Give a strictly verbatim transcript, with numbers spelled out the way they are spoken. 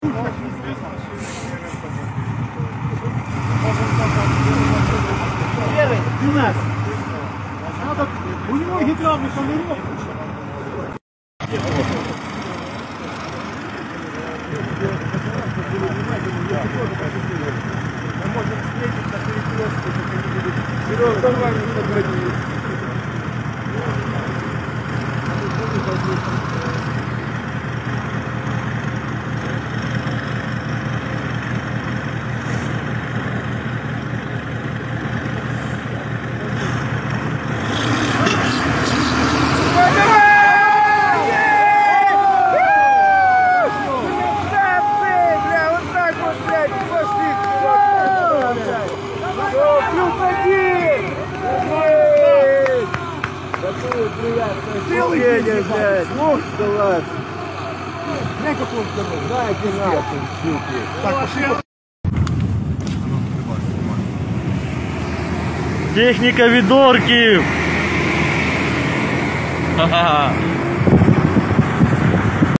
Первый, двенадцать. Надо, у него гидравлик фонарек. Можем встретить на перекрестке какие-нибудь. Серега, давай не погоди. Целый день, блядь. Ну, да ладно. Дай какой здоровый. Дайте нахуй, суки. Так, пошли. Техніка від орків! Ха-ха!